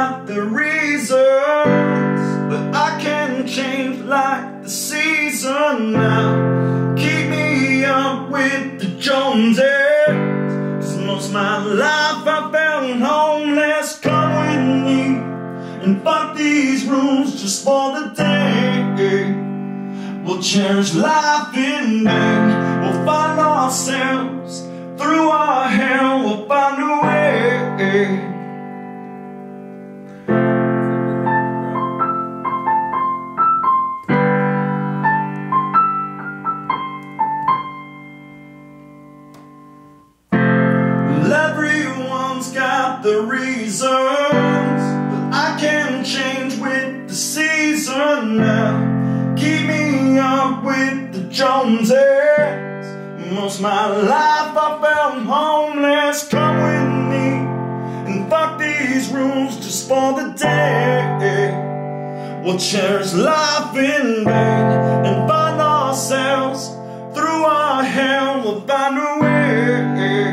got the reasons, but I can't change like the season now. Keep me up with the Joneses, 'cause most of my life I felt homeless. Come with me and fuck these rules just for the day. We'll cherish life in vain. We'll find ourselves through our hell. We'll find a way. Well, everyone's got the reasons, but I can't change with the season now. Keep me up with the Joneses. Most of my life I felt homeless. Come with me and fuck these rules just for the day. We'll cherish life in vain and find ourselves through our hell. We'll find a way.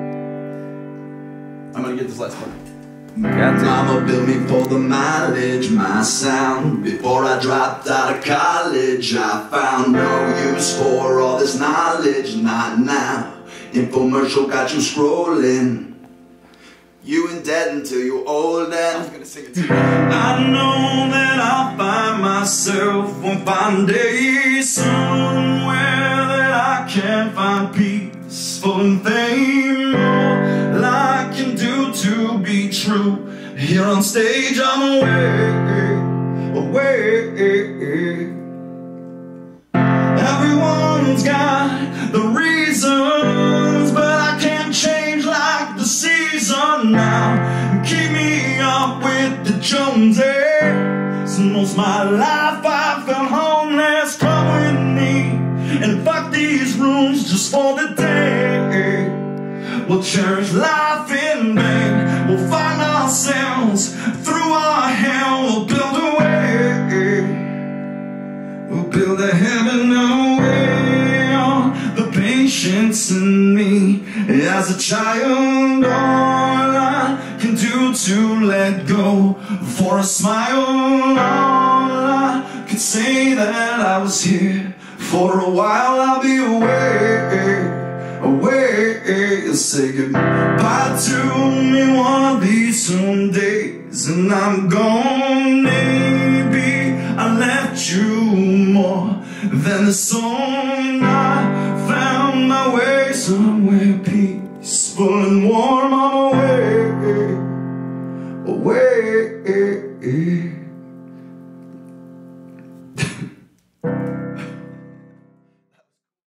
I'm gonna get this last part. Mama built me for the mileage, my sound. Before I dropped out of college, I found no use for all this knowledge. Not now. Infomercial got you scrolling. You in debt until you old and I was gonna sing it too. I know that I'll find myself one fine day somewhere that I can find peaceful and fame. All I can do to be true. Here on stage I'm away. Everyone's got the reasons, but I can't change like the season now. Keep me up with the Joneses. Most of my life I felt homeless. Come with me and fuck these rules just for the day. We'll cherish life in vain. We'll find ourselves through our hell. We'll build a way. We'll build a heaven away. Oh, the patience in me as a child. All I can do to let go for a smile. All I can say that I was here for a while. I'll be away. Say goodbye to me one of these soon days, and I'm gone. Maybe I left you more than the song. I found my way somewhere peaceful and warm. I'm away.